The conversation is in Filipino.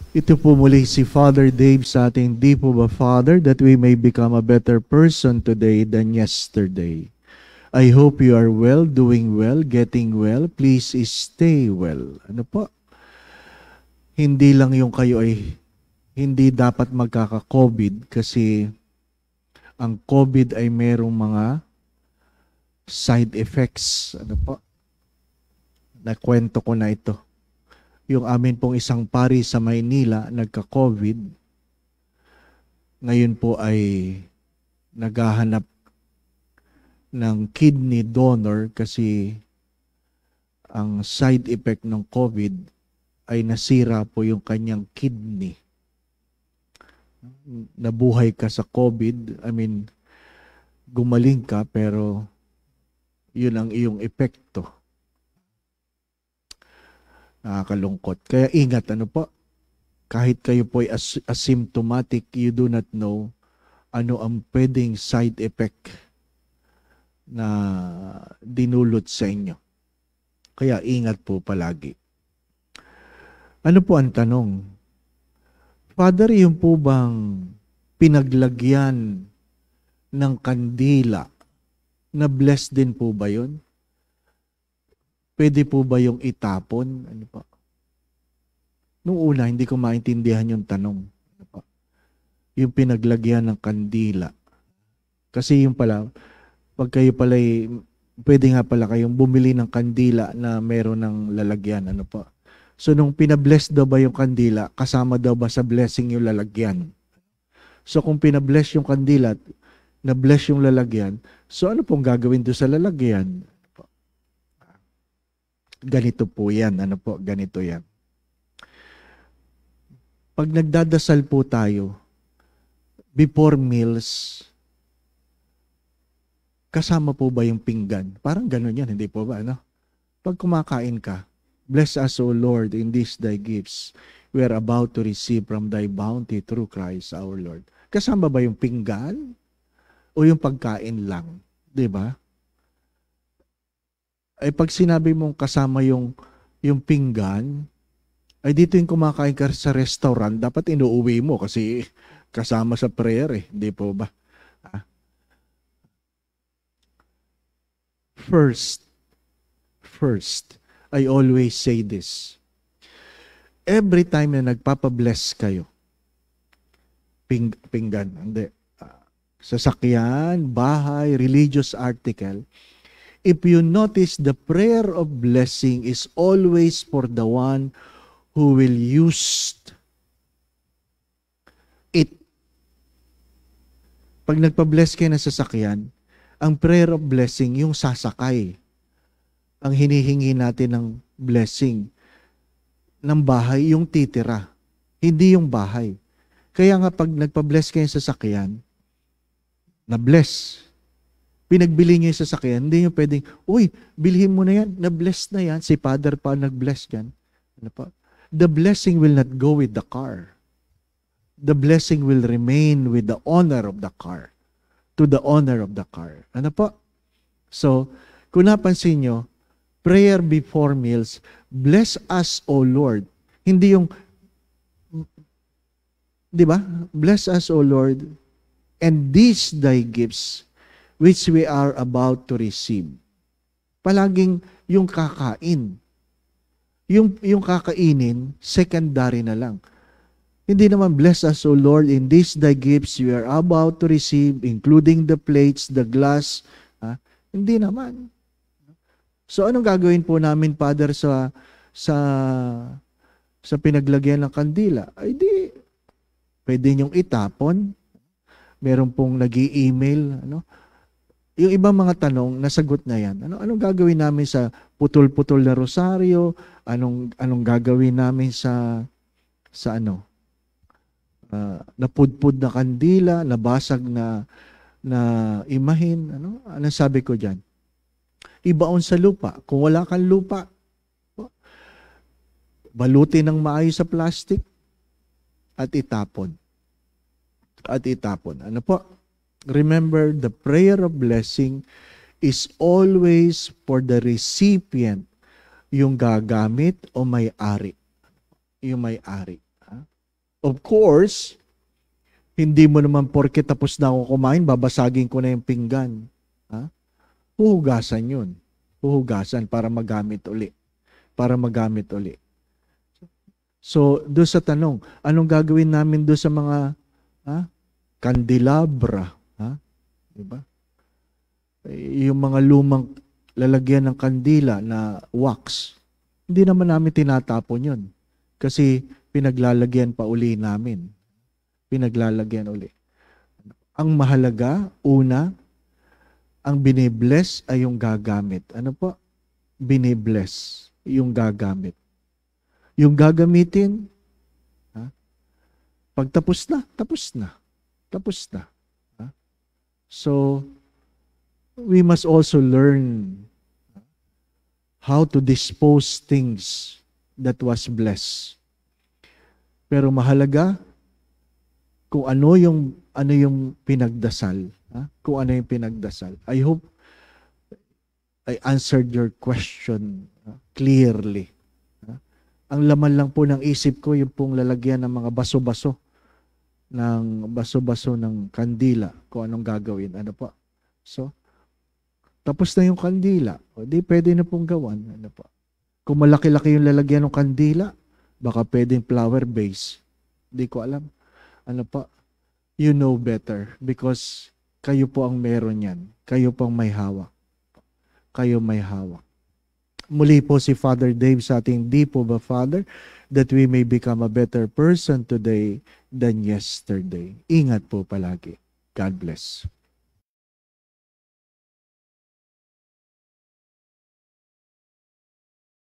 Ito po muli si Father Dave sa ating Di po ba Father, that we may become a better person today than yesterday. I hope you are well, doing well, getting well. Please stay well. Ano po? Hindi lang yung kayo ay hindi dapat magkaka-COVID kasi ang COVID ay merong mga side effects. Ano po? Nakwento ko na ito. Yung amin pong isang pari sa Maynila, nagka-COVID. Ngayon po ay naghahanap ng kidney donor kasi ang side effect ng COVID ay nasira po yung kanyang kidney. Nabuhay ka sa COVID, gumaling ka pero yun ang iyong epekto. Nakakalungkot. Kaya ingat, ano po? Kahit kayo po ay asymptomatic, you do not know ano ang pwedeng side effect na dinulot sa inyo. Kaya ingat po palagi. Ano po ang tanong? Father, yung po bang pinaglagyan ng kandila, na blessed din po ba yun? Pwede po ba yung itapon? Ano pa? Nung una, hindi ko maintindihan yung tanong. Ano pa? Yung pinaglagyan ng kandila. Kasi yung pala, pag kayo pala, pwede nga pala kayong bumili ng kandila na meron ng lalagyan. Ano pa? So, nung pinabless daw ba yung kandila, kasama daw ba sa blessing yung lalagyan? So, kung pinabless yung kandila, na-bless yung lalagyan, so ano pong gagawin doon sa lalagyan? Ganito po yan. Ano po? Ganito yan. Pag nagdadasal po tayo, before meals, kasama po ba yung pinggan? Parang ganun yan, hindi po ba? Ano? Pag kumakain ka, bless us, O Lord, in these thy gifts. We are about to receive from thy bounty through Christ our Lord. Kasama ba yung pinggan? O yung pagkain lang? Diba? Ay pag sinabi mong kasama yung pinggan, ay dito yung kumakain ka sa restaurant, dapat inuuwi mo kasi kasama sa prayer Di po ba? First, I always say this. Every time na nagpapabless kayo, pinggan, hindi, sasakyan, bahay, religious article, if you notice, the prayer of blessing is always for the one who will use it. Pag nagpa-bless kayo ng sasakyan, ang prayer of blessing, yung sasakay. Ang hinihingi natin ng blessing ng bahay, yung titira. Hindi yung bahay. Kaya nga pag nagpa-bless kayo ng sasakyan, na-bless. Pinagbili niyo yung sasakyan, hindi niyo pwedeng, uy, bilhin mo na yan, na-bless na yan. Si Father pa nag-bless yan. Ano pa? The blessing will not go with the car. The blessing will remain with the owner of the car. To the owner of the car. Ano po? So, kung napansin nyo, prayer before meals, bless us, O Lord. Hindi yung, di ba? Bless us, O Lord, and these thy gifts, which we are about to receive. Palaging yung kakain. Yung kakainin, secondary na lang. Hindi naman, bless us, O Lord, in these thy gifts we are about to receive, including the plates, the glass. Hindi naman. So, anong gagawin po namin, Father, sa pinaglagyan ng kandila? Ay di, pwede niyong itapon. Meron pong nag-i-email, yung ibang mga tanong, nasagot na yan. Anong gagawin namin sa putol-putol na rosaryo? Anong gagawin namin sa napudpud na kandila, nabasag na imahin? Anong sabi ko dyan? Ibaon sa lupa. Kung wala kang lupa, balutin ng maayos sa plastic at itapon. Ano po? Remember, the prayer of blessing is always for the recipient, yung gagamit o may-ari. Yung may-ari. Of course, hindi mo naman porke tapos na ako kumain, babasagin ko na yung pinggan. Ha? Huhugasan yun. Huhugasan para magamit uli. Para magamit uli. So, doon sa tanong, anong gagawin namin doon sa mga kandelabra? Diba? Yung mga lumang lalagyan ng kandila na wax, hindi naman namin tinatapon yun. Kasi pinaglalagyan pa uli namin. Pinaglalagyan uli. Ang mahalaga, una, ang binibless ay yung gagamit. Ano po? Binibless yung gagamit. Yung gagamitin, pag tapos na, tapos na. Tapos na. So, we must also learn how to dispose things that was blessed. Pero mahalaga, kung ano yung pinagdasal. Kung ano yung pinagdasal. I hope I answered your question clearly. Ang laman lang po ng isip ko, yung pong lalagyan ng mga baso-baso ng kandila, kung anong gagawin. Ano po? So, tapos na yung kandila. O di, pwede na pong gawan. Ano po? Kung malaki-laki yung lalagyan ng kandila, baka pwedeng flower base. Di ko alam. Ano po? You know better because kayo po ang meron yan. Kayo po ang may hawak. Kayo may hawak. Muli po si Father Dave sa ating di po ba, Father, that we may become a better person today than yesterday. Ingat po palagi. God bless.